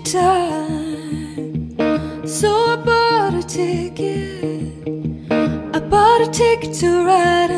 time. So I bought a ticket. I bought a ticket to ride